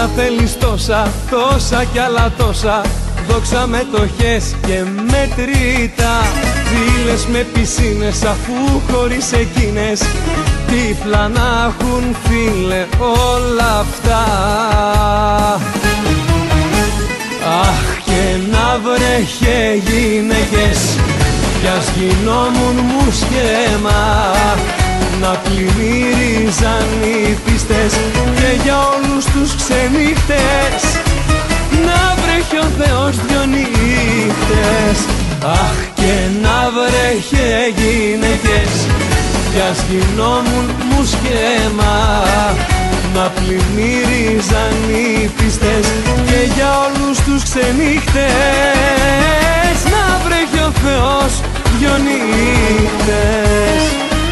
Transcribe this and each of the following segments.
θέλεις τόσα, τόσα κι άλλα τόσα, δόξα, μετοχές και μετρητά. Βίλες με πισίνες αφού χωρίς εκείνες τύφλα να έχουν, φίλε, όλα αυτά. Αχ, και να βρέχε γυναίκες, ποιας γινόμουν μου σχέμα, να πλημμύριζαν οι πίστες και για όλους τους ξενύχτες να βρέχει ο Θεός δυο νύχτες. Αχ, και να βρέχε γυναίκες, ποιας γινόμουν μου σχέμα, να πλημμύριζαν οι πίστες και για όλους τους ξενύχτες να βρέχει ο Θεός δυο νύχτες.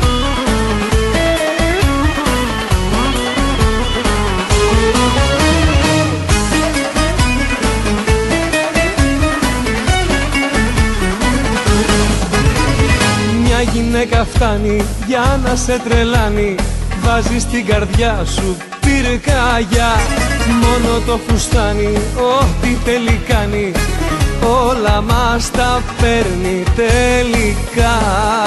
Μια γυναίκα φτάνει για να σε τρελάνει, βάζει στην καρδιά σου πυρκαγιά. Μόνο το φουστάνι, ό,τι θέλει κάνει, όλα μας τα παίρνει τελικά.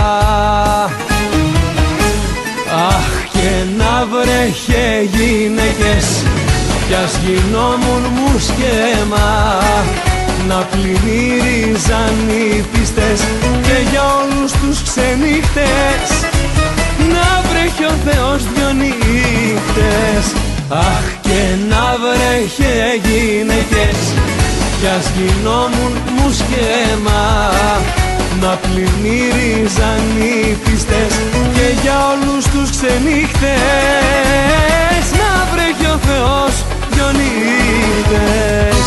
Αχ, και να βρέχε γυναίκες, ποιας γινόμουν μου σχέμα, να πλημμύριζαν οι πίστες και για όλους τους ξενύχτες να βρέχει ο Θεός δυο νύχτες. Αχ, και να βρέχε γυναίκες, ποιας γινόμουν μου σχέμα, να πλημμύριζαν οι πίστες και για όλους τους ξενύχτες να βρέχει ο Θεός δυο νύχτες.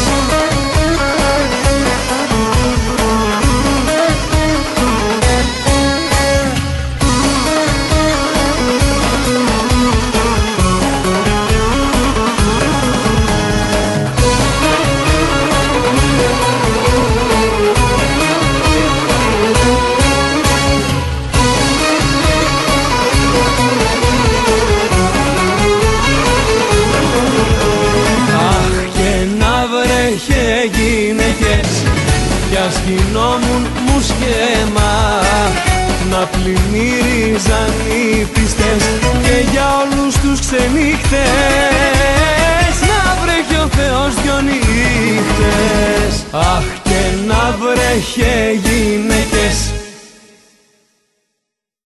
Γυναίκες, ποιας γινόμουν μου σχέμα, να πλημμύριζαν οι πίστες και για όλους τους ξενύχτες να βρέχει ο Θεός δυο νύχτες. Αχ, και να βρέχε γυναίκες,